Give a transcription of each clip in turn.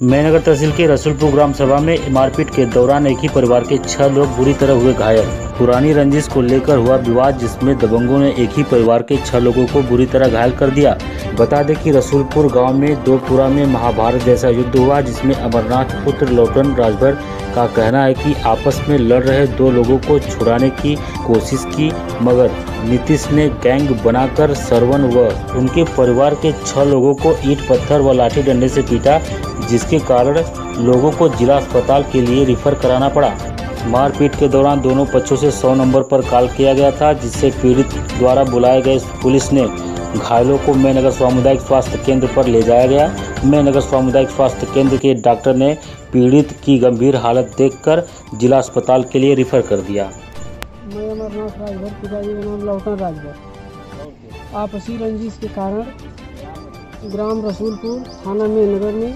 मेहनगर तहसील के रसूलपुर ग्राम सभा में मारपीट के दौरान एक ही परिवार के 6 लोग बुरी तरह हुए घायल। पुरानी रंजिश को लेकर हुआ विवाद, जिसमें दबंगों ने एक ही परिवार के 6 लोगों को बुरी तरह घायल कर दिया। बता दें कि रसूलपुर गांव में दोपुरा में महाभारत जैसा युद्ध हुआ, जिसमें अमरनाथ पुत्र लौटन राजभर का कहना है कि आपस में लड़ रहे 2 लोगों को छुड़ाने की कोशिश की, मगर नीतीश ने गैंग बनाकर सरवन व उनके परिवार के 6 लोगों को ईंट पत्थर व लाठी डंडे से पीटा, जिसके कारण लोगों को जिला अस्पताल के लिए रिफर कराना पड़ा। मारपीट के दौरान दोनों पक्षों से 100 नंबर पर कॉल किया गया था, जिससे पीड़ित द्वारा बुलाए गए पुलिस ने घायलों को मेहनगर सामुदायिक स्वास्थ्य केंद्र पर ले जाया गया। मेहनगर सामुदायिक स्वास्थ्य केंद्र के डॉक्टर ने पीड़ित की गंभीर हालत देखकर जिला अस्पताल के लिए रिफर कर दिया। मैं अमरनाथ राजभर, पिताजी का नाम लौटन राजभर। आपसी रंजिश के कारण ग्राम रसूलपुर थाना मेहनगर में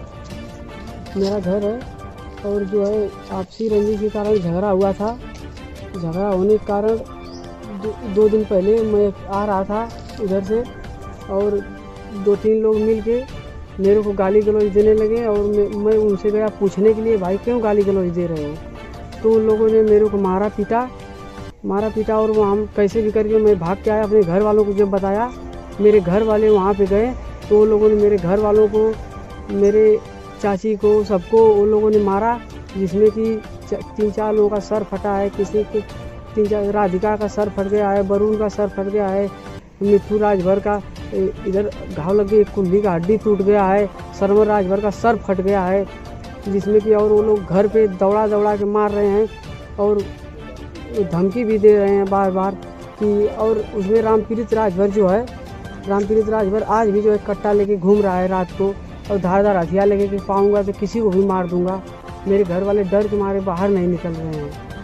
मेरा घर है, और जो है आपसी रंजिश के कारण झगड़ा हुआ था। झगड़ा होने के कारण 2 दिन पहले मैं आ रहा था उधर से, और 2-3 लोग मिल के मेरे को गाली गलौज देने लगे, और मैं उनसे गया पूछने के लिए, भाई क्यों गाली गलौज दे रहे हो? तो उन लोगों ने मेरे को मारा पीटा, और वहाँ कैसे भी करके मैं भाग के आया। अपने घर वालों को जब बताया, मेरे घर वाले वहाँ पे गए, तो उन लोगों ने मेरे घर वालों को, मेरे चाची को, सबको उन लोगों ने मारा, जिसमें कि 3-4 लोगों का सर फटा है। किसी के 3-4, राधिका का सर फट गया है, वरुण का सर फट गया है, मिट्ठू राजभर का इधर घाव लग गई, कुंडली का हड्डी टूट गया है, सरवर राजभर का सर फट गया है, जिसमें कि और वो लोग घर पे दौड़ा के मार रहे हैं और धमकी भी दे रहे हैं बार कि। और उसमें रामपीड़ित राजभर जो है, रामपीड़ित राजभर आज भी जो है कट्टा लेके घूम रहा है रात को, और धारदार हथियार लेके कि पाऊँगा तो किसी को भी मार दूंगा। मेरे घर वाले डर के मारे बाहर नहीं निकल रहे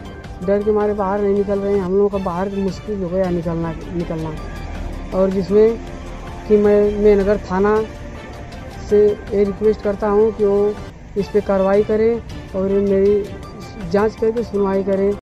हैं, हम लोगों का बाहर मुश्किल हो गया निकलना। और जिसमें कि मैं मेहनगर थाना से ये रिक्वेस्ट करता हूँ कि वो इस पर कार्रवाई करें और मेरी जांच करके सुनवाई करें।